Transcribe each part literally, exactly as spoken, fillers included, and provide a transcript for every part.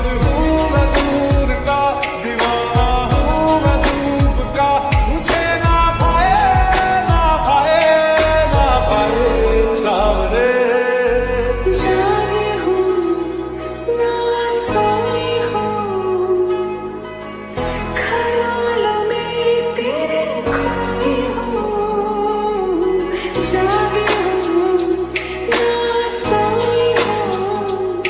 हूँ मैं दूर का, दीवाना हूँ मैं धूप का, मुझे ना पाए ना पाए ना पाए सावरे। जागी हूँ ना सोई हूँ, ख्यालों में तेरे खोई हूँ। जागी हूँ ना सोई हूँ,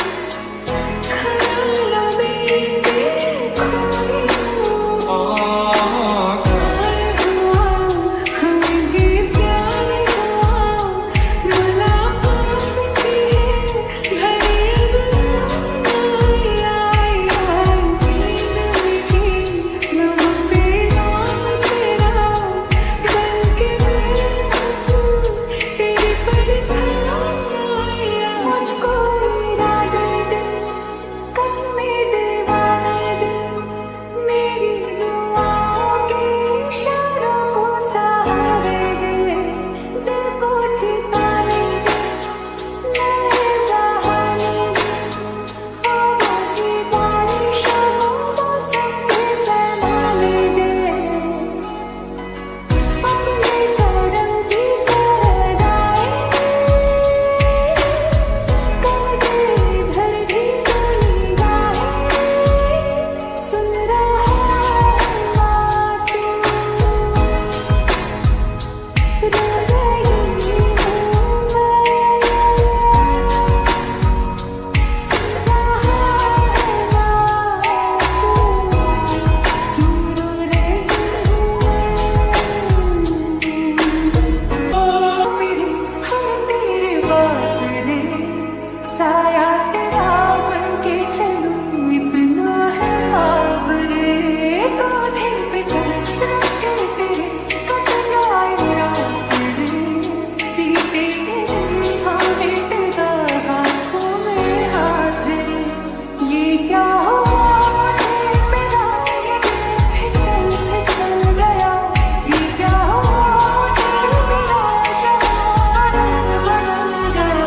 ख्यालों में तेरे खोई हूँ। प्यार हुआ हमें भी प्यार हुआ, मुलाकात थी घड़ी अब आई आई आई। नींद में भी लबों पे नाम तेरा, बन के बैठा हूँ तेरी परछाई। मुझको इरादे दे, कसमें दीवाने दे, मेरी दुआओं के इशारों को सहारे दे। दिल को ठिकाने दे, नए बहाने दे, ख्वाबों की बारिशों को मौसम में पैमाने दे। अपने करम की करदाए, कर दे इधर भी तो निगाहें। सुन रहा है तू, रो रही हूँ मैं। सुन रहा है तू, क्यों रो रही हूँ। मेरी हर तेरी बात रे, साया तेरा बन के चलूं, इतना है ख्वाब रे। कांधे पे सर रख के तेरे कट जाए रात रे, बीते दिन थामे तेरा हाथों में हाथ रे। ये क्या हुआ मुझे मेरा, ये दिल फिसल फिसल गया। ये क्या हुआ मुझे मेरा, जहाँ रंग बदल गया।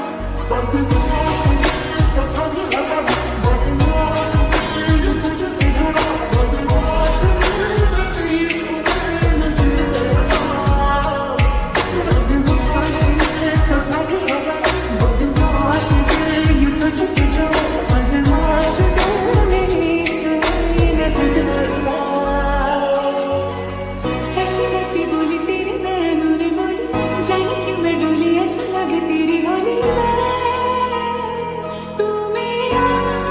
ऐसी ऐसी बोली तेरी नैनों ने बोली, जाने क्यों मैं डोली, ऐसा लगे तेरी होली में तू मेरा।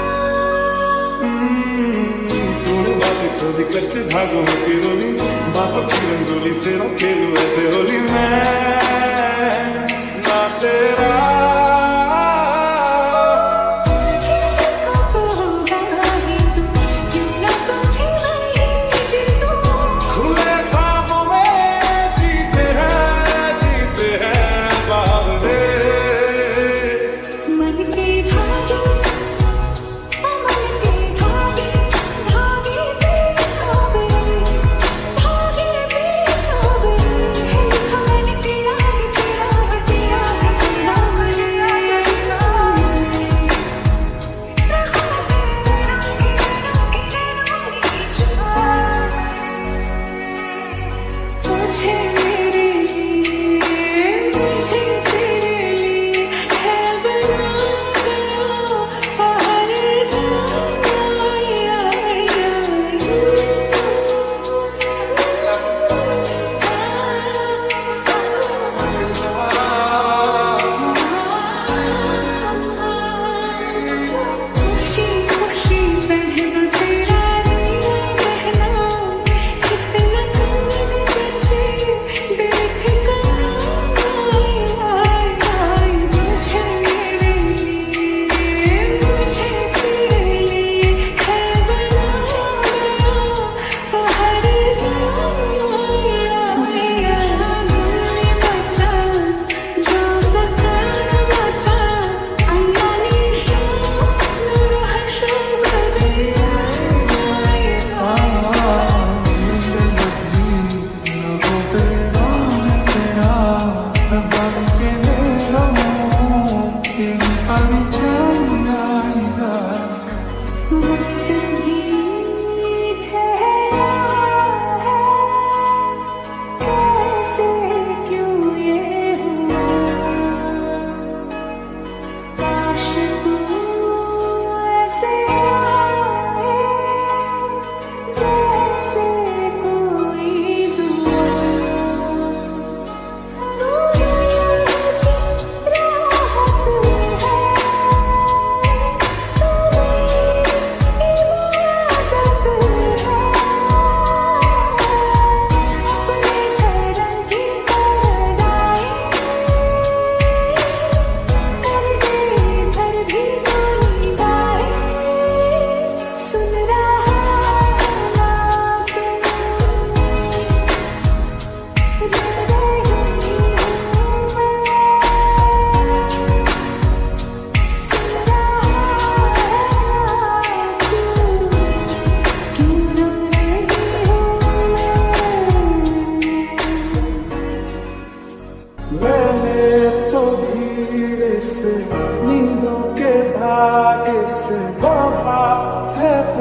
तूने बात खोदी कच्चे धागों में पिरोली, बातों की रंगोली से ना खेलूं ऐसे होली मैं ना तेरा। किसी को तो होगा ही तू, क्यों ना तुझे वही जीतूं। खुले ख्वाबों में जीते हैं जीते हैं बावरे। मन के धागे, मन के धागे, धागे पे सावरे, धागे पे सावरे। है लिखा मैंने तेरा है तेरा है तेरा है तेरा।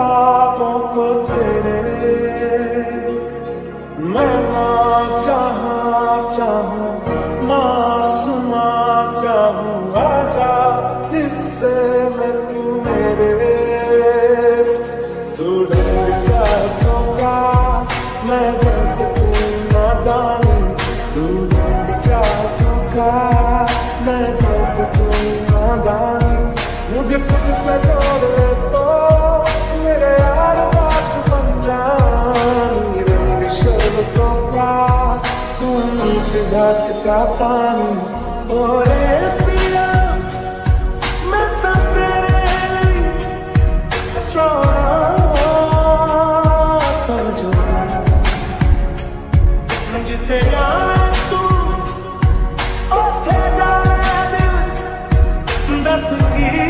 ख्वाबों को तेरे मैं ना चाहा चाहूं ना सुना चाहूं आजा हिस्से में तू मेरे तू डर जाऊंगा मैं जैसे तू नादान तू डर जाऊंगा मैं जैसे तू नादान मुझे खुद से जोड़ ले तो मेरे यार बात बन जानी रंग शर्बतों का तू नीचे घाटता पानी ओरे पिया मैं तो तेरे मुझे तेरा तू ओ तेरा दिल दस की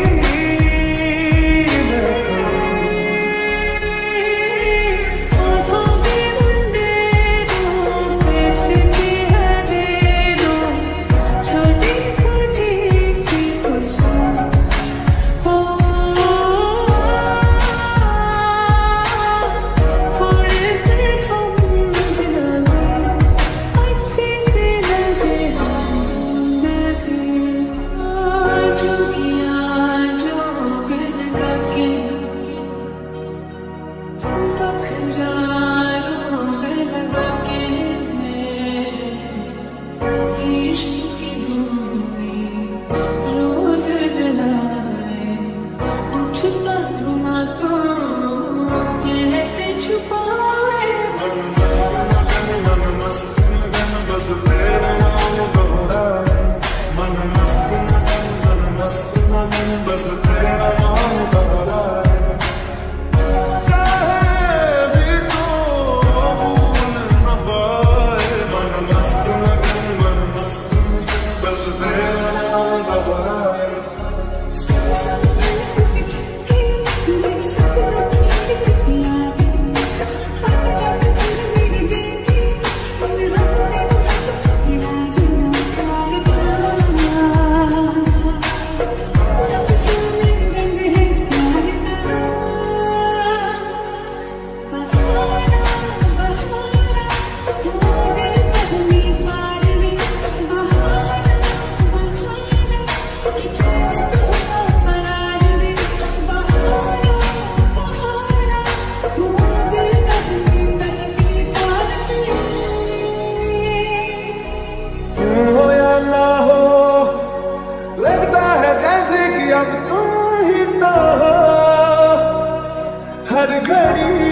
हर घड़ी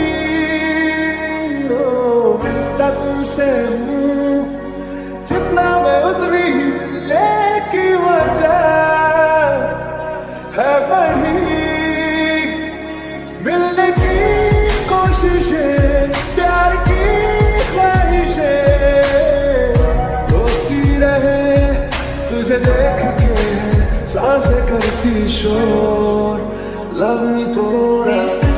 मिलता तुमसे हूँ जितना मैं उतरी मिलने की वजह है बड़ी मिलने की कोशिशें प्यार की ख्वाहिशें होती रहे तुझे देख के सांसें करती शोर लव मी थोड़ा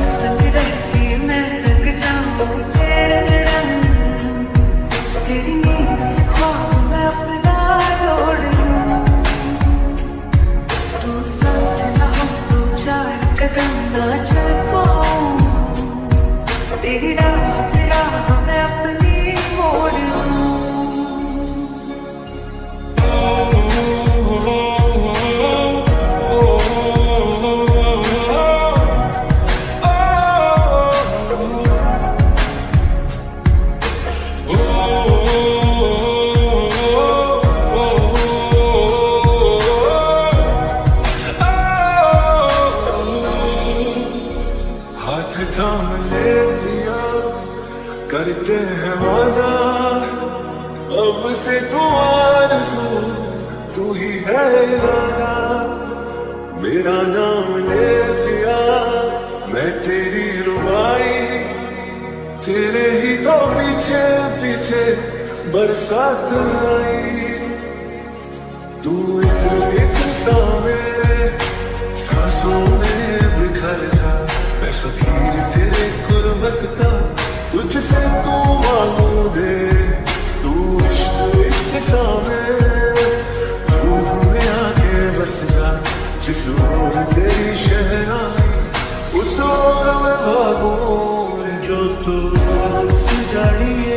थाम ले लिया करते हैं वादा अब से तू आरज़ू तू ही है इरादा मेरा नाम ले लिया मैं तेरी रुबाई तेरे ही तो पीछे पीछे बरसात आई तू एक एक सा मेरे सांसों में बिखर जा मैं फकीर तेरे गुर्बत का तुझसे तू मांगू दे तू इश्क इश्क सा मेरे रूह में आके बस जा जिस ओर तेरी शहनाई उस ओर खबों जो तू जानिए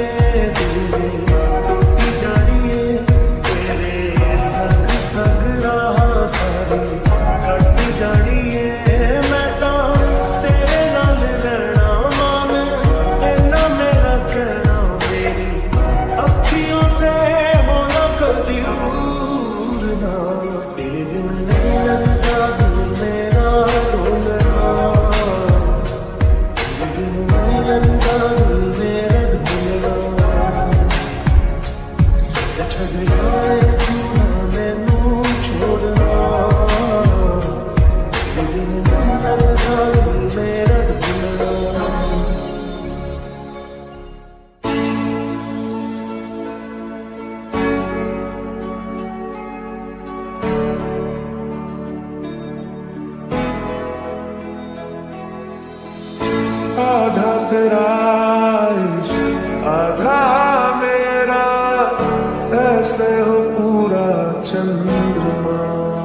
जानिए तेरे संग संग राह सारी कट जानिए मैं तो तेरे नाल रहना मान इन्ना मेरा कहना मेरी अखियों से होना कभी दूर ना तेरे बिन लगता दिल मेरा डोलना आधा तेरा इश्क आधा मेरा ऐसे हो पूरा चंद्रमा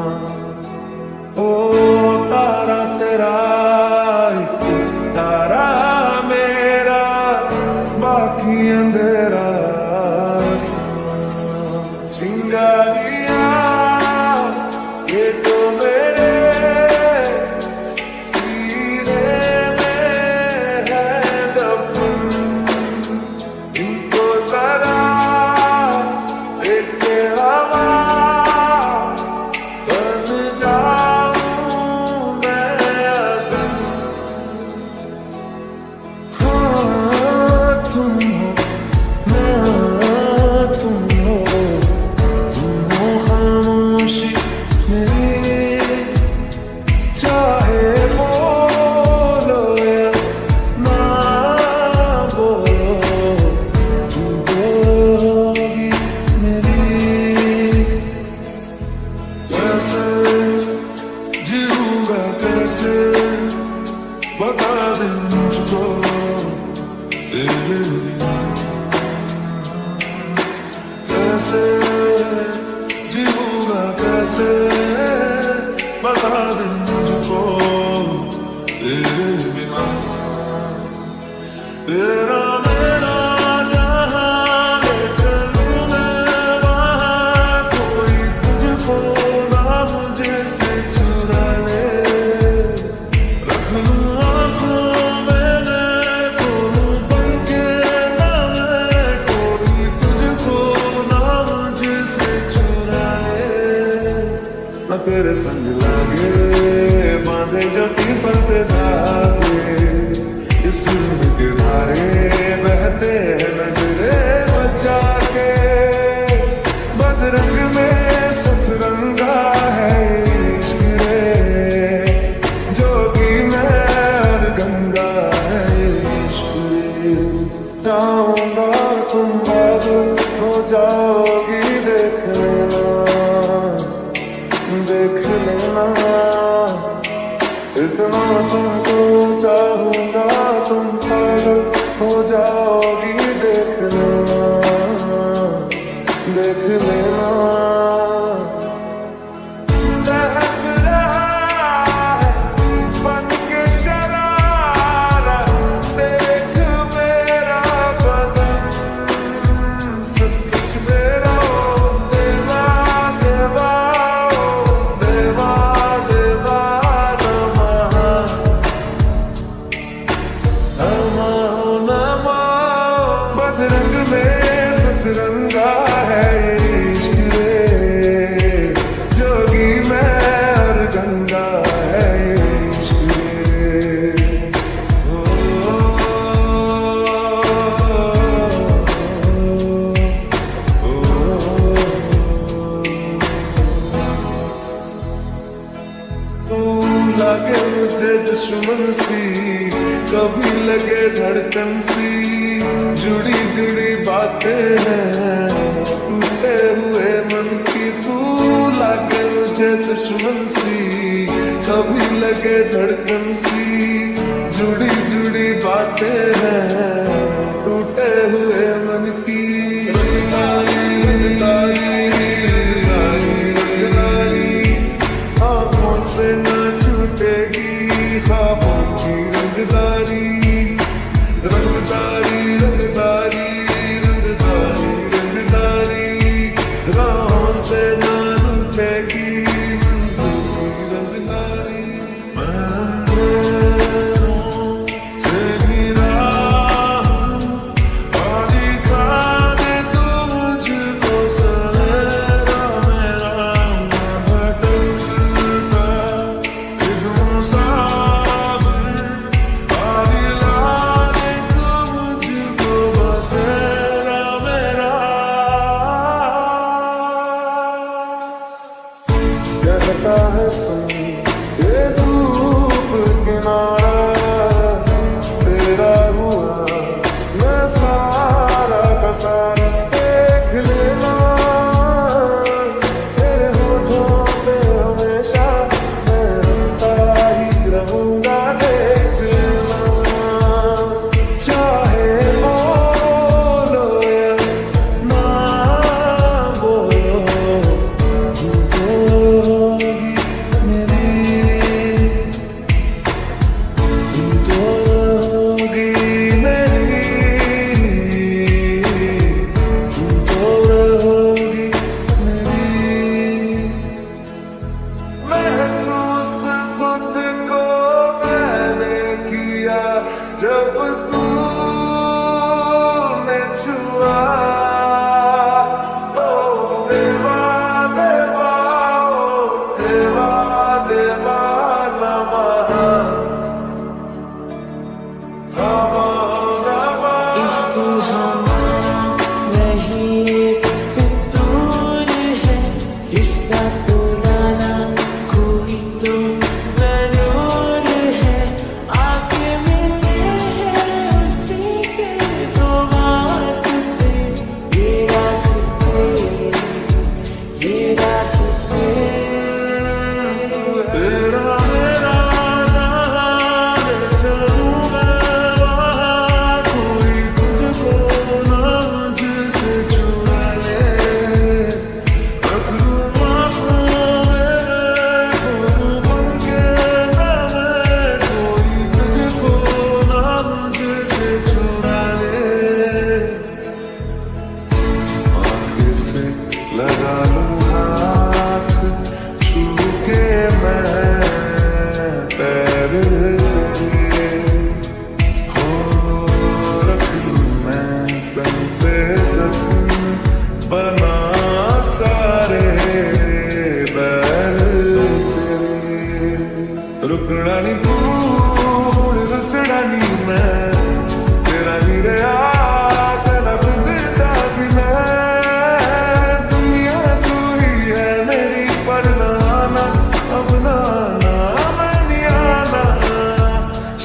ओ तारा तेरा एक तारा मेरा बाकी अंधेरा चिंगारियां ये तो मेरे बता दे मुझको कैसे जीऊंगा कैसे बता दे मुझको तेरे बिना तेरा मेरा जहां ले चलूं मैं वहां कोई तुझको ना मुझे से चुरा ले तेरे संग लागे बांधे जो पीपल पे धागे इस सूरज के धारे बहते हैं नजरे बचा के बदरंग में सतरंगा है इश्क रे जोगी में और गंगा है इश्क रे जाऊंगा तुम बादल हो जाओगी देख लेना देख लेना इतना तुमको चाहूंगा तुम पागल हो जाओगी देख लेना देख लेना रंग में सतरंगा है इश्क रे जोगी मैं और गंगा है इश्क रे ओ, ओ, ओ, लगे मुझे दुश्मन सी कभी लगे धड़कन सी जुड़ी जुड़ी बातें हैं टूटे हुए मन की तू लागे मुझे दुश्मन सी कभी लगे धड़कन सी जुड़ी जुड़ी बातें हैं टूटे हुए मन की आंखों से न छूटेगी ख्वाबों की रंगदारी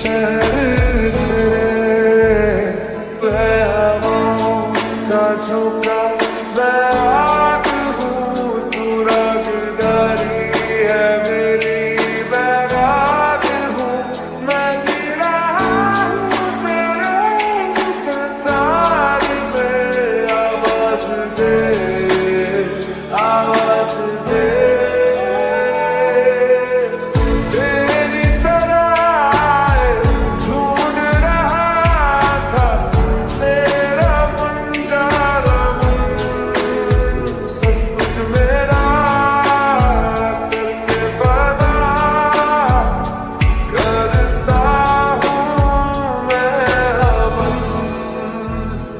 शहर